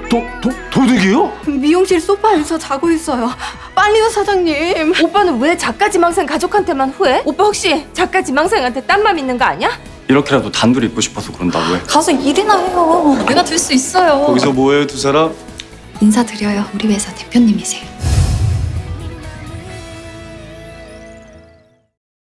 도둑이요? 미용실 소파에서 자고 있어요. 빨리요, 사장님. 오빠는 왜 작가 지망생 가족한테만 후회? 오빠 혹시 작가 지망생한테 딴 맘 있는 거 아니야? 이렇게라도 단둘이 있고 싶어서 그런다고 해. 가서 일이나 해요. 내가 들 수 있어요. 거기서 뭐해요, 두 사람? 인사드려요. 우리 회사 대표님이세요.